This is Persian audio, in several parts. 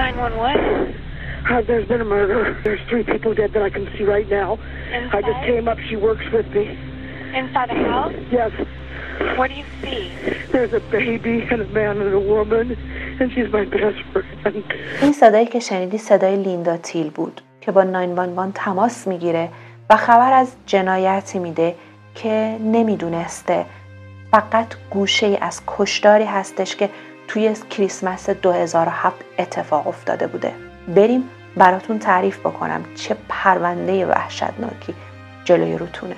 911. There's been a murder. There's 3 people dead that I can see right now. Inside? I just came up. She works with me. Inside the house? Yes. What do you see? There's a baby and a man and a woman, and she's my best friend. این صدایی که شنیدی صدای لیندا تیل بود که با 911 تماس میگیره و خبر از جنایتی میده که نمیدونسته فقط گوشه‌ای از کشتاری هستش که توی کریسمس 2007 اتفاق افتاده بوده. بریم براتون تعریف بکنم چه پرونده وحشتناکی جلوی روتونه.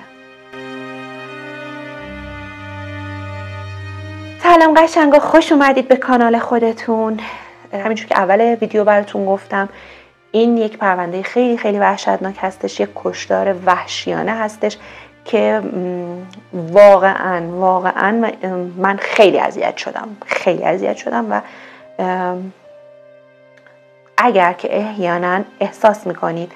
سلام قشنگا، خوش اومدید به کانال خودتون. همینجور که اول ویدیو براتون گفتم این یک پرونده خیلی خیلی وحشتناک هستش، یک کشتار وحشیانه هستش که واقعا من خیلی اذیت شدم و اگر که احیانا احساس میکنید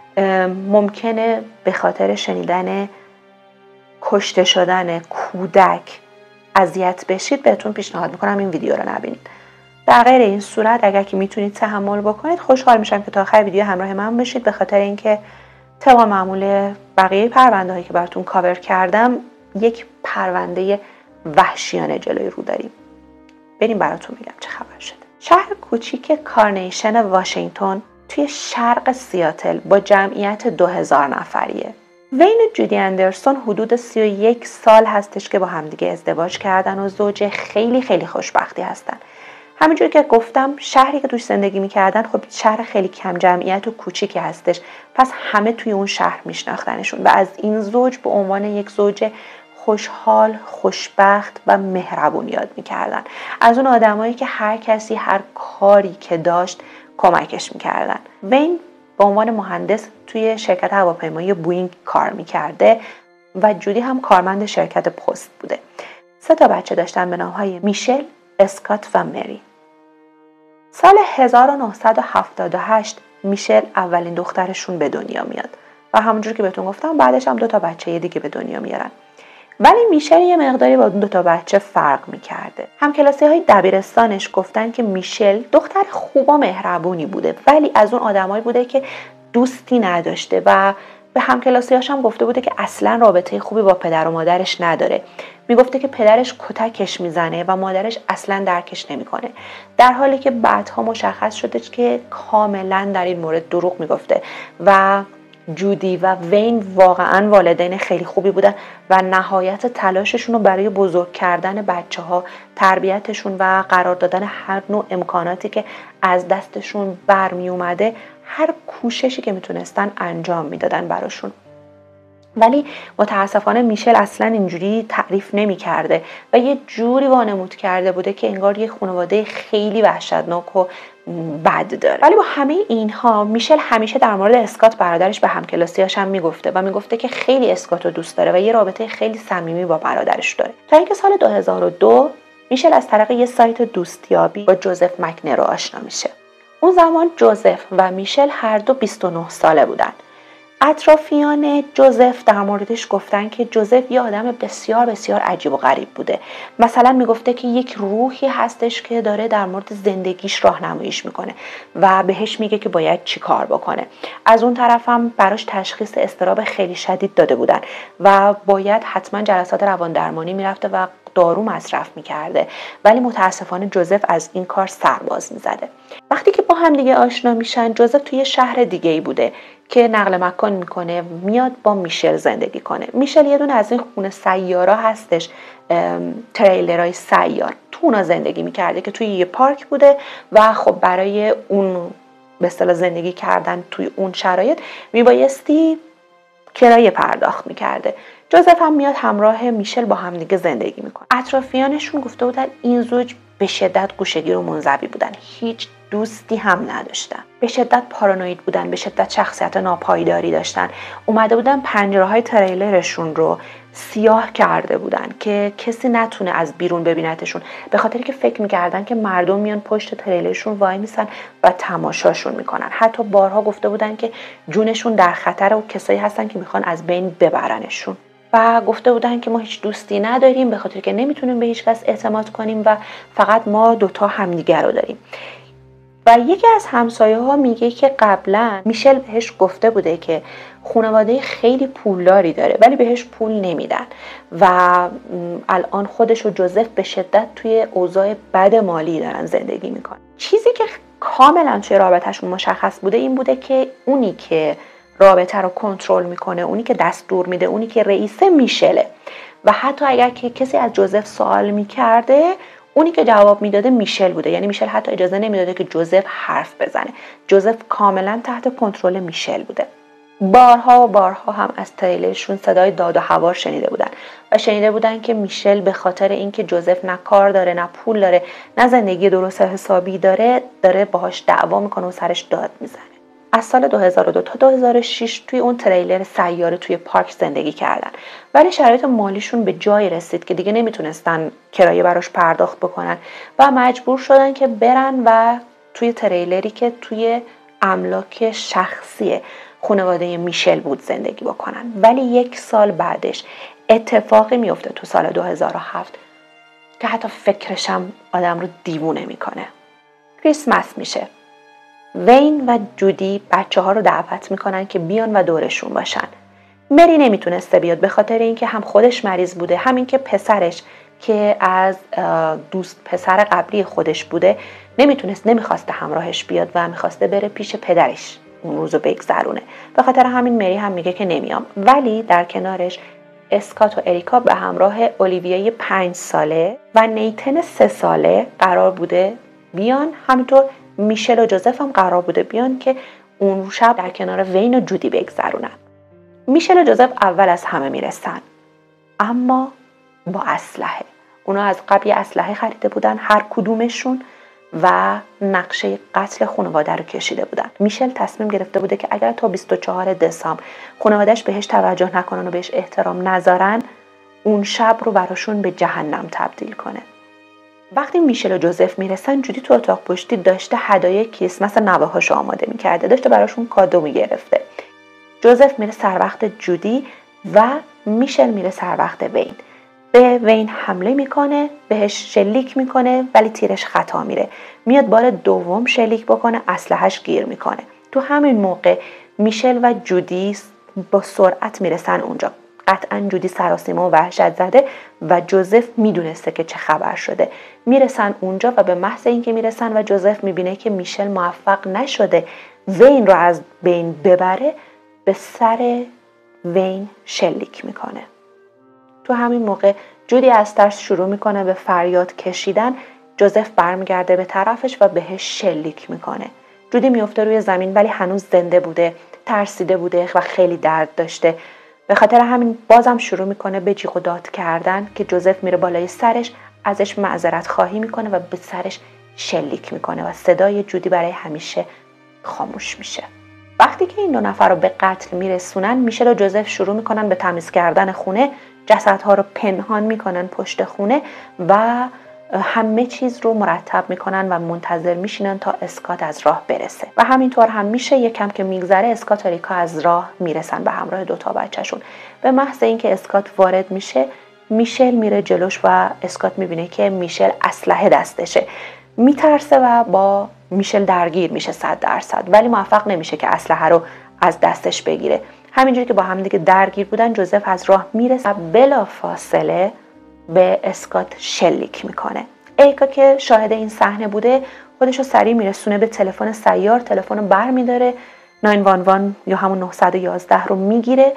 ممکنه به خاطر شنیدن کشته شدن کودک اذیت بشید، بهتون پیشنهاد میکنم این ویدیو رو نبینید. در غیر این صورت اگر که میتونید تحمل بکنید خوشحال میشم که تا آخر ویدیو همراه من بشید، به خاطر اینکه طبق معمول بقیه پرونده هایی که براتون کاور کردم یک پرونده وحشیانه جلوی رو داریم. بریم براتون میگم چه خبر شده. شهر کوچیک کارنیشن واشنگتن توی شرق سیاتل با جمعیت 2000 نفریه. وین و جودی اندرسون حدود 31 سال هستش که با همدیگه ازدواج کردن و زوج خیلی خیلی خوشبختی هستن. همینجور که گفتم شهری که توش زندگی میکردن خب شهر خیلی کم جمعیت و کوچیکی هستش، پس همه توی اون شهر میشناختنشون و از این زوج به عنوان یک زوج خوشحال، خوشبخت و مهربون یاد میکردن. از اون آدمایی که هر کسی هر کاری که داشت کمکش میکردن. وین به عنوان مهندس توی شرکت هواپیمایی بوینگ کار میکرده و جودی هم کارمند شرکت پست بوده. 3 بچه داشتن به نامهای میشل، اسکات و مری. سال 1978 میشل اولین دخترشون به دنیا میاد و همونجور که بهتون گفتم بعدش هم 2 بچه دیگه به دنیا میارن. ولی میشل یه مقداری با اون 2 بچه فرق میکرده. همکلاسی های دبیرستانش گفتن که میشل دختر خوب و مهربونی بوده، ولی از اون آدمایی بوده که دوستی نداشته و به همکلاسی‌هاش هم گفته بوده که اصلا رابطه خوبی با پدر و مادرش نداره. میگفته که پدرش کتکش میزنه و مادرش اصلا درکش نمیکنه، در حالی که بعدها مشخص شده که کاملا در این مورد دروغ میگفته و جودی و وین واقعا والدین خیلی خوبی بودن و نهایت تلاششون رو برای بزرگ کردن بچه‌ها، تربیتشون و قرار دادن هر نوع امکاناتی که از دستشون برمی اومده، هر کوششی که میتونستن انجام میدادن براشون. ولی متاسفانه میشل اصلا اینجوری تعریف نمی کرده و یه جوری وانمود کرده بوده که انگار یه خانواده خیلی وحشتناک و بد داره. ولی با همه اینها میشل همیشه در مورد اسکات برادرش به همکلاسیاش هم میگفته و میگفته که خیلی اسکاتو دوست داره و یه رابطه خیلی صمیمی با برادرش داره. تا اینکه سال 2002 میشل از طریق یه سایت دوستیابی با جوزف مکنرو آشنا میشه. اون زمان جوزف و میشل هر دو 29 ساله بودن. اطرافیان جوزف در موردش گفتن که جوزف یه آدم بسیار بسیار عجیب و غریب بوده. مثلا میگفته که یک روحی هستش که داره در مورد زندگیش راهنماییش میکنه و بهش میگه که باید چی کار بکنه. از اون طرف هم براش تشخیص اضطراب خیلی شدید داده بودن و باید حتما جلسات روان درمانی میرفته و دارو مصرف میکرده، ولی متاسفانه جوزف از این کار سرباز میزده. وقتی که با هم دیگه آشنا میشن جوزف توی شهر دیگه ای بوده که نقل مکان میکنه، میاد با میشل زندگی کنه. میشل یه دونه از این خونه سیارا هستش، تریلرهای سیار، تو اونا زندگی میکرده که توی یه پارک بوده و خب برای اون به اصطلاح زندگی کردن توی اون شرایط میبایستی کرایه پرداخت میکرده. جوزف هم میاد همراه میشل با هم دیگه زندگی میکنه. اطرافیانشون گفته بودن این زوج به شدت گوشه‌گیر و منزوی بودن، هیچ دوستی هم نداشتن، به شدت پارانوید بودن، به شدت شخصیت ناپایداری داشتن. اومده بودن پنجره‌های تریلرشون رو سیاه کرده بودن که کسی نتونه از بیرون ببینتشون، به خاطر که فکر میکردن که مردم میان پشت تریلرشون وای میسن و تماشاشون میکنن. حتی بارها گفته بودن که جونشون در خطر و کسایی هستن که میخوان از بین ببرنشون و گفته بودن که ما هیچ دوستی نداریم به خاطر که نمیتونیم به هیچ کس اعتماد کنیم و فقط ما 2 همدیگر رو داریم. و یکی از همسایه ها میگه که قبلا میشل بهش گفته بوده که خانواده خیلی پولداری داره ولی بهش پول نمیدن و الان خودش و جوزف به شدت توی اوضاع بد مالی دارن زندگی میکنن. چیزی که کاملا توی رابطهشون مشخص بوده این بوده که اونی که رابطه رو کنترل میکنه، اونی که دستور میده، اونی که رئیسه میشله و حتی اگر که کسی از جوزف سوال میکرده اونی که جواب میداده میشل بوده. یعنی میشل حتی اجازه نمیداده که جوزف حرف بزنه. جوزف کاملا تحت کنترل میشل بوده. بارها و بارها هم از تریلرشون صدای داد و هوار شنیده بودن و شنیده بودن که میشل به خاطر اینکه جوزف نه کار داره، نه پول داره، نه زندگی درست حسابی داره باهاش دعوا میکنه و سرش داد میزنه. از سال 2002 تا 2006 توی اون تریلر سیاره توی پارک زندگی کردن ولی شرایط مالیشون به جایی رسید که دیگه نمیتونستن کرایه براش پرداخت بکنن و مجبور شدن که برن و توی تریلری که توی املاک شخصی خانواده میشل بود زندگی بکنن. ولی 1 سال بعدش اتفاقی میفته تو سال 2007 که حتی فکرشم آدم رو دیوونه میکنه. کریسمس میشه. وین و جودی بچه ها رو دعوت میکنن که بیان و دورشون باشن. مری نمیتونسته بیاد به خاطر اینکه هم خودش مریض بوده، همین که پسرش که از دوست پسر قبلی خودش بوده نمیخواسته همراهش بیاد و میخواسته بره پیش پدرش اون روزو بگذرونه. به خاطر همین مری هم میگه که نمیام. ولی در کنارش اسکات و اریکا به همراه اولیویای 5 ساله و نیتن 3 ساله قرار بوده بیان. همینطور میشل و جوزف هم قرار بوده بیان که اون شب در کنار وین و جودی بگذرونن. میشل و جوزف اول از همه میرسن اما با اسلحه. اونا از قبل اسلحه خریده بودن هر کدومشون و نقشه قتل خانواده رو کشیده بودن. میشل تصمیم گرفته بوده که اگر تا 24 دسامبر خانواده‌اش بهش توجه نکنن و بهش احترام نذارن اون شب رو براشون به جهنم تبدیل کنه. وقتی میشل و جوزف میرسن جودی تو اتاق پشتی داشته هدایای کریسمس نوه‌هاشو آماده میکرده، داشته براشون کادو میگرفته. جوزف میره سر وقت جودی و میشل میره سر وقت وین. به وین حمله میکنه، بهش شلیک میکنه ولی تیرش خطا میره. میاد بار دوم شلیک بکنه، اسلحه‌اش گیر میکنه. تو همین موقع میشل و جودی با سرعت میرسن اونجا. قطعا جودی سراسیمه و وحشت زده و جوزف میدونسته که چه خبر شده. میرسن اونجا و به محض اینکه میرسن و جوزف میبینه که میشل موفق نشده وین رو از بین ببره به سر وین شلیک میکنه. تو همین موقع جودی از ترس شروع میکنه به فریاد کشیدن. جوزف برمیگرده به طرفش و بهش شلیک میکنه. جودی میفته روی زمین ولی هنوز زنده بوده، ترسیده بوده و خیلی درد داشته. به خاطر همین بازم شروع میکنه به جیغ و داد کردن که جوزف میره بالای سرش ازش معذرت خواهی میکنه و به سرش شلیک میکنه و صدای جودی برای همیشه خاموش میشه. وقتی که این 2 نفر رو به قتل میرسونن میشل و جوزف شروع میکنن به تمیز کردن خونه. جسدها رو پنهان میکنن پشت خونه و همه چیز رو مرتب میکنن و منتظر میشینن تا اسکات از راه برسه و همینطور هم میشه. یکم که میگذره اسکات و اریکا از راه میرسن به همراه 2 تا بچه‌شون. به محض اینکه اسکات وارد میشه میشل میره جلوش و اسکات میبینه که میشل اسلحه دستشه. میترسه و با میشل درگیر میشه 100%، ولی موفق نمیشه که اسلحه رو از دستش بگیره. همینجوری که با هم دیگه درگیر بودن جوزف از راه میرسه و بلافاصله به اسکات شلیک میکنه. اریکا که شاهد این صحنه بوده خودش رو سریع میرسونه به تلفن سیار. تلفن رو بر میداره، 911 یا همون 911 رو میگیره.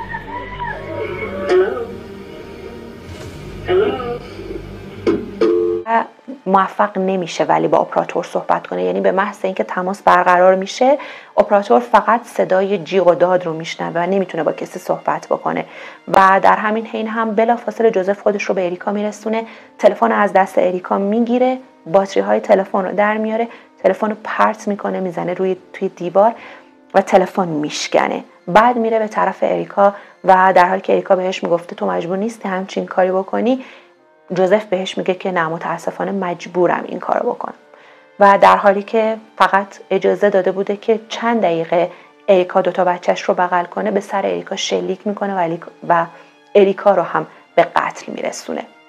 موفق نمیشه ولی با اپراتور صحبت کنه. یعنی به محض اینکه تماس برقرار میشه اپراتور فقط صدای جیغ و داد رو میشنوه و نمیتونه با کسی صحبت بکنه و در همین حین هم بلافاصله جوزف خودش رو به اریکا میرسونه. تلفن از دست اریکا میگیره، باتری های تلفن رو در میاره، تلفن رو پرت میکنه، میزنه توی دیوار و تلفن میشکنه. بعد میره به طرف اریکا و در حالی که اریکا بهش میگفته تو مجبور نیستی همچین کاری بکنی، جوزف بهش میگه که نه متاسفانه مجبورم این کارو بکنم و در حالی که فقط اجازه داده بوده که چند دقیقه اریکا 2 تا بچهش رو بغل کنه به سر اریکا شلیک میکنه و اریکا رو هم به قتل میرسونه.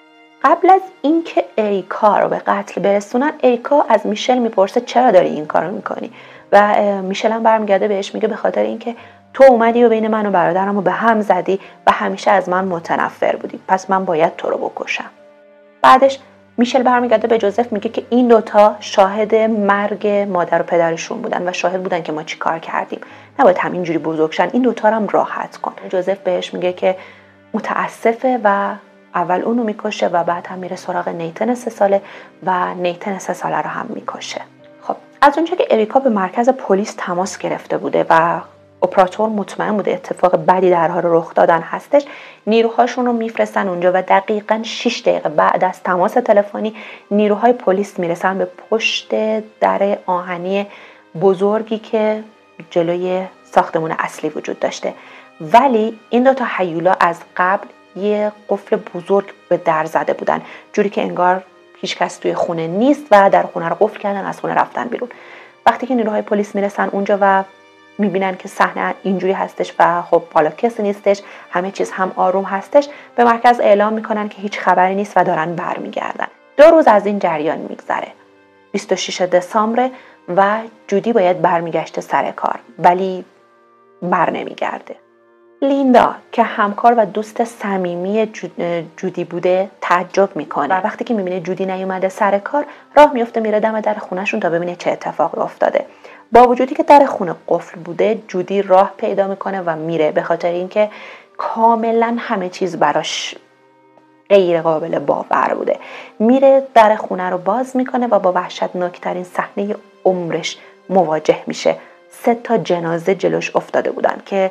قبل از اینکه اریکا رو به قتل برسونن، اریکا از میشل میپرسه چرا داری این کارو میکنی و میشل هم برمیگرده بهش میگه به خاطر اینکه تو اومدی و بین من و برادرمو به هم زدی و همیشه از من متنفر بودی، پس من باید تو رو بکشم. بعدش میشل برمیگرده به جوزف میگه که این دوتا شاهد مرگ مادر و پدرشون بودن و شاهد بودن که ما چی کار کردیم، نباید همینجوری بزرگشن، این دوتا رو هم راحت کن. جوزف بهش میگه که متاسفه و اول اونو میکشه و بعد هم میره سراغ نیتن 3 ساله و نیتن 3 ساله رو هم میکشه. خب از اونجا که اریکا به مرکز پلیس تماس گرفته بوده و اپراتور مطمئن بوده اتفاق بدی در حال رخ دادن هستش، نیروهاشون رو میفرستن اونجا و دقیقاً 6 دقیقه بعد از تماس تلفنی نیروهای پلیس میرسن به پشت در آهنی بزرگی که جلوی ساختمون اصلی وجود داشته. ولی این دوتا هیولا از قبل یه قفل بزرگ به در زده بودن، جوری که انگار هیچ کس توی خونه نیست و در خونه رو قفل کردن، از خونه رفتن بیرون. وقتی که نیروهای پلیس میرسن اونجا و میبینن که صحنه اینجوری هستش و خب حالا کسی نیستش، همه چیز هم آروم هستش، به مرکز اعلام میکنن که هیچ خبری نیست و دارن برمیگردن. 2 روز از این جریان میگذره. 26 دسامبر و جودی باید برمیگشته سر کار ولی بر نمیگرده. لیندا که همکار و دوست صمیمی جودی بوده تعجب میکنه و وقتی که میبینه جودی نیومده سر کار، راه میفته میره دم در خونهشون تا ببینه چه اتفاقی افتاده. با وجودی که در خونه قفل بوده، جودی راه پیدا میکنه و میره، به خاطر اینکه کاملا همه چیز براش غیر قابل باور بوده. میره در خونه رو باز میکنه و با وحشتناکترین صحنه عمرش مواجه میشه. 3 تا جنازه جلوش افتاده بودن که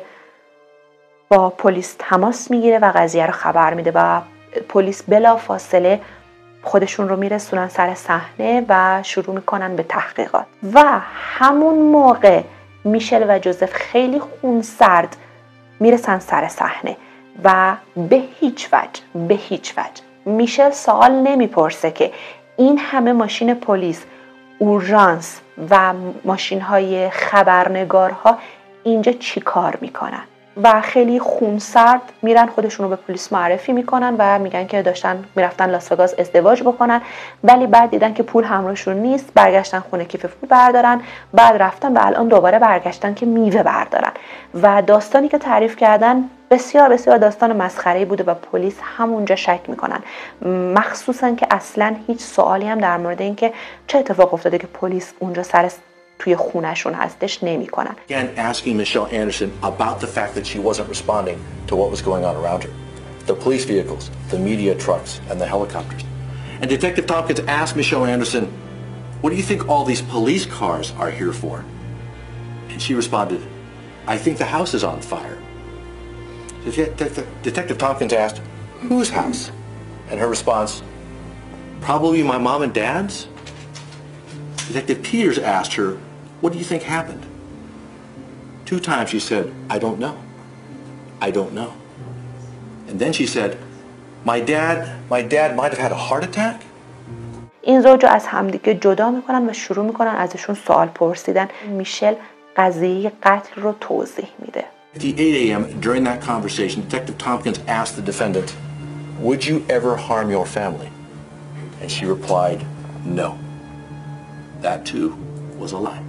با پلیس تماس میگیره و قضیه رو خبر میده و پلیس بلا فاصله خودشون رو میرسونن سر صحنه و شروع میکنن به تحقیقات. و همون موقع میشل و جوزف خیلی خونسرد میرسن سر صحنه و به هیچ وجه میشل سوال نمیپرسه که این همه ماشین پلیس، اورژانس و ماشین های خبرنگارها اینجا چی کار میکنن و خیلی خونسرد میرن خودشون رو به پلیس معرفی میکنن و میگن که داشتن میرفتن لاس وگاس ازدواج بکنن، ولی بعد دیدن که پول همراهشون نیست، برگشتن خونه کیف پول بردارن، بعد رفتن و الان دوباره برگشتن که میوه بردارن. و داستانی که تعریف کردن بسیار بسیار داستان مسخره‌ای بوده و پلیس همونجا شک میکنن، مخصوصا که اصلا هیچ سوالی هم در مورد این که چه اتفاق افتاده که پلیس اونجا توی خونهشون هستش نمی‌کنن. Again, asking Michelle Anderson about the fact that she wasn't responding to what was going on around her. The police vehicles, the media trucks, and the helicopters. And Detective Tompkins asked Michelle Anderson, "What do you think all these police cars are here for?" And she responded, "I think the house is on fire." Detective Tompkins asked, "Whose house?" And her response, "Probably my mom and dad's." Detective Peters asked her, "What do you think happened?" 2 times she said, "I don't know. I don't know." And then she said, my dad might have had a heart attack." این زوج از همدیگه جدا میکنن و شروع میکنن ازشون سوال پرسیدن. میشل قضیه قتل رو توضیح میده. At 8 a.m. during that conversation, Detective Tompkins asked the defendant, "Would you ever harm your family?" And she replied, "No." That too was a lie.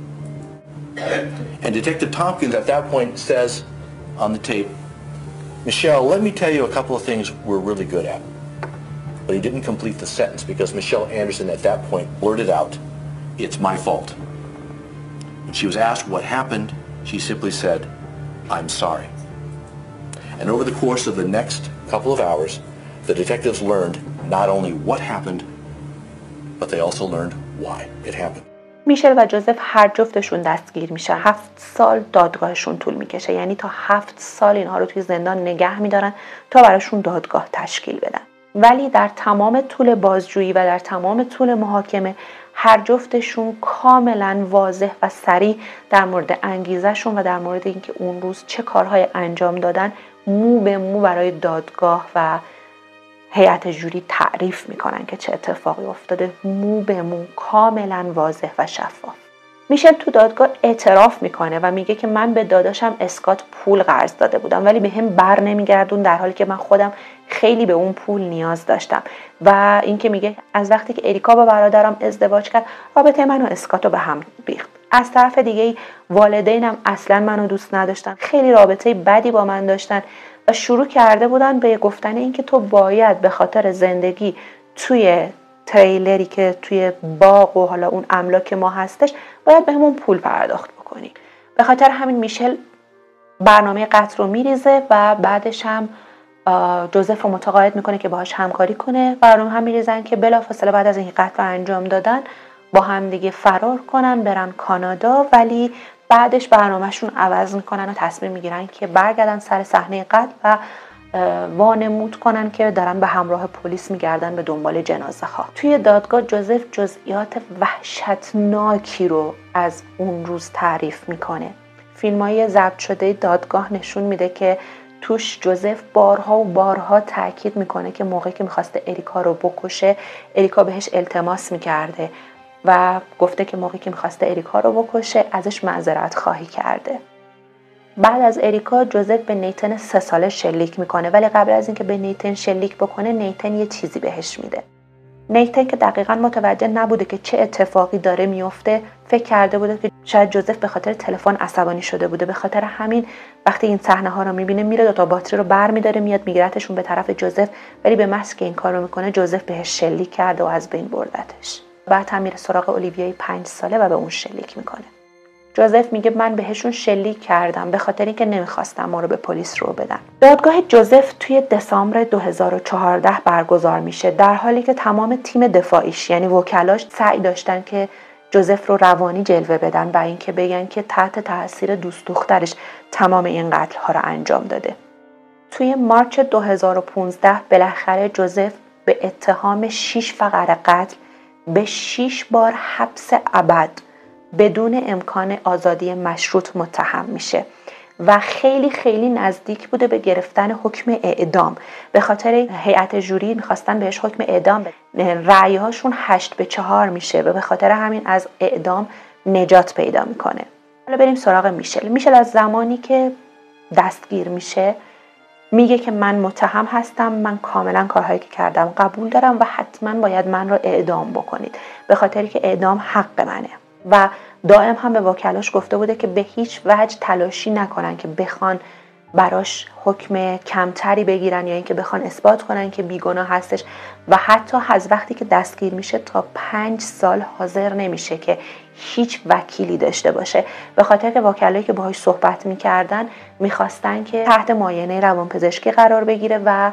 And Detective Tompkins at that point says on the tape, "Michelle, let me tell you a couple of things we're really good at." But he didn't complete the sentence because Michelle Anderson at that point blurted out, "It's my fault." When she was asked what happened, she simply said, "I'm sorry." And over the course of the next couple of hours, the detectives learned not only what happened, but they also learned why it happened. میشل و جوزف هر جفتشون دستگیر میشن. 7 سال دادگاهشون طول میکشه، یعنی تا 7 سال اینها رو توی زندان نگه میدارن تا براشون دادگاه تشکیل بدن. ولی در تمام طول بازجویی و در تمام طول محاکمه هر جفتشون کاملا واضح و صریح در مورد انگیزشون و در مورد اینکه اون روز چه کارهای انجام دادن مو به مو برای دادگاه و هیئت جوری تعریف میکنن که چه اتفاقی افتاده، مو به مو، کاملا واضح و شفاف. میشل تو دادگاه اعتراف میکنه و میگه که من به داداشم اسکات پول قرض داده بودم ولی به هم بر نمیگردون، در حالی که من خودم خیلی به اون پول نیاز داشتم. و اینکه میگه از وقتی که اریکا با برادرم ازدواج کرد رابطه من و اسکاتو به هم ریخت. از طرف دیگه والدینم اصلا منو دوست نداشتن، خیلی رابطه بدی با من داشتن و شروع کرده بودن به گفتن اینکه تو باید به خاطر زندگی توی تریلری که توی باغ و حالا اون املاک ما هستش باید بهمون پول پرداخت بکنی. به خاطر همین میشل برنامه قتل رو میریزه و بعدش هم جوزف رو متقاعد میکنه که باهاش همکاری کنه. برنامه هم میریزن که بلافاصله بعد از این قتل رو انجام دادن با هم دیگه فرار کنن برن کانادا، ولی بعدش برنامهشون عوض میکنن و تصمیم میگیرن که برگردن سر صحنه قتل و وانمود کنن که دارن به همراه پلیس میگردن به دنبال جنازه ها. توی دادگاه جوزف جزئیات وحشتناکی رو از اون روز تعریف میکنه. فیلمای ضبط شده دادگاه نشون میده که توش جوزف بارها و بارها تاکید میکنه که موقعی که میخواسته اریکا رو بکشه اریکا بهش التماس میکرده و گفته که موقعی که میخواسته اریکا رو بکشه ازش معذرت خواهی کرده. بعد از اریکا جوزف به نیتن 3 ساله شلیک میکنه، ولی قبل از اینکه به نیتن شلیک بکنه نیتن یه چیزی بهش میده. نیتن که دقیقاً متوجه نبوده که چه اتفاقی داره میفته، فکر کرده بوده که شاید جوزف به خاطر تلفن عصبانی شده بوده. به خاطر همین وقتی این صحنه ها رو میبینه میره 2 باتری رو برمی‌داره میاد میگیرتشون به طرف جوزف، ولی به محض که این کارو میکنه جوزف بهش شلیک کرده و از بین بردتش. بعد هم میره سراغ اولیویای 5 ساله و به اون شلیک میکنه. جوزف میگه من بهشون شلیک کردم به خاطر اینکه نمیخواستم ما رو به پلیس رو بدن. دادگاه جوزف توی دسامبر 2014 برگزار میشه، در حالی که تمام تیم دفاعیش یعنی وکلاش سعی داشتن که جوزف رو روانی جلوه بدن و اینکه بگن که تحت تاثیر دوست دخترش تمام این قتل ها رو انجام داده. توی مارچ 2015 بالاخره جوزف به اتهام 6 فقر قتل به 6 بار حبس ابد بدون امکان آزادی مشروط متهم میشه و خیلی خیلی نزدیک بوده به گرفتن حکم اعدام. به خاطر هیئت جوری میخواستن بهش حکم اعدام بدن، رأی هاشون 8-4 میشه و به خاطر همین از اعدام نجات پیدا میکنه. حالا بریم سراغ میشل. میشل از زمانی که دستگیر میشه میگه که من متهم هستم، من کاملا کارهایی که کردم قبول دارم و حتما باید من رو اعدام بکنید به خاطری که اعدام حق منه. و دائم هم به وکلاش گفته بوده که به هیچ وجه تلاشی نکنن که بخوان براش حکم کمتری بگیرن یا اینکه بخوان اثبات کنن که بیگناه هستش و حتی از وقتی که دستگیر میشه تا 5 سال حاضر نمیشه که هیچ وکیلی داشته باشه، به خاطر که وکلایی که باهاش صحبت میکردن میخواستن که تحت معاینه روانپزشکی قرار بگیره و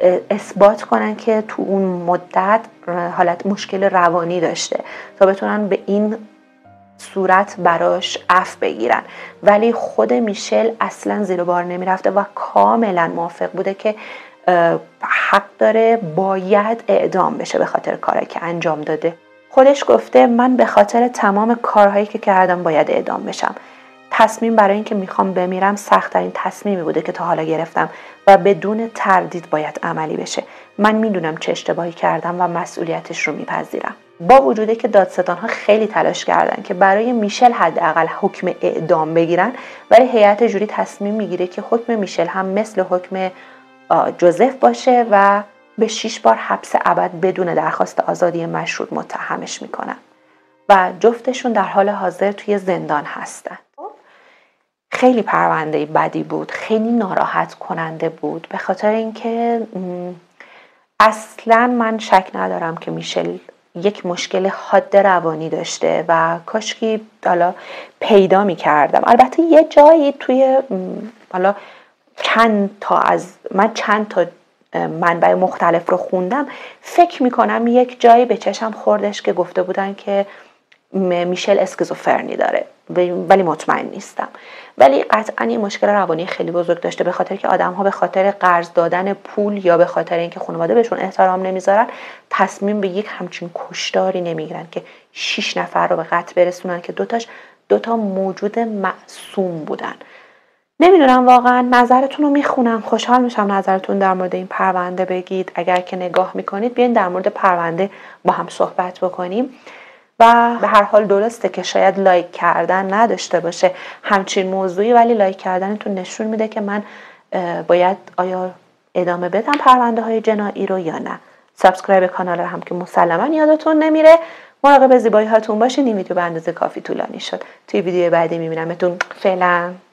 اثبات کنن که تو اون مدت حالت مشکل روانی داشته تا بتونن به این صورت براش عفو بگیرن. ولی خود میشل اصلا زیر بار نمیرفته و کاملا موافق بوده که حق داره باید اعدام بشه به خاطر کاری که انجام داده. خودش گفته من به خاطر تمام کارهایی که کردم باید اعدام بشم. تصمیم برای اینکه میخوام بمیرم سخت‌ترین تصمیمی بوده که تا حالا گرفتم و بدون تردید باید عملی بشه. من میدونم چه اشتباهی کردم و مسئولیتش رو میپذیرم. با وجودی که دادستان‌ها خیلی تلاش کردن که برای میشل حداقل حکم اعدام بگیرن، ولی هیئت جوری تصمیم میگیره که حکم میشل هم مثل حکم جوزف باشه و به 6 بار حبس ابد بدون درخواست آزادی مشروط متهمش میکنن و جفتشون در حال حاضر توی زندان هستن. خیلی پرونده بدی بود، خیلی ناراحت کننده بود، به خاطر اینکه اصلا من شک ندارم که میشل یک مشکل حاد روانی داشته و کاشکی حالا پیدا میکردم. البته یه جایی توی حالا چند تا منبع مختلف رو خوندم، فکر میکنم یک جایی به چشم خوردش که گفته بودن که میشل اسکیزوفرنی داره، ولی مطمئن نیستم. ولی قطعا یه مشکل روانی خیلی بزرگ داشته، به خاطر که آدم‌ها به خاطر قرض دادن پول یا به خاطر اینکه خانواده بهشون احترام نمیذارن تصمیم به یک همچین کشتاری نمیگیرن که 6 نفر رو به قتل برسونن که دوتا موجود معصوم بودن. نمیدونم، واقعا نظرتون رو میخونم، خوشحال میشم نظرتون در مورد این پرونده بگید. اگر که نگاه میکنید بیاین در مورد پرونده با هم صحبت بکنیم. و به هر حال درسته که شاید لایک کردن نداشته باشه همچین موضوعی، ولی لایک کردنتون نشون میده که من باید آیا ادامه بدم پرونده های جنایی رو یا نه. سابسکرایب کانال رو هم که مسلما یادتون نمیره. مراقب زیبایی هاتون باشین. این ویدیو به اندازه کافی طولانی شد. توی ویدیو بعدی میبینمتون. فعلا.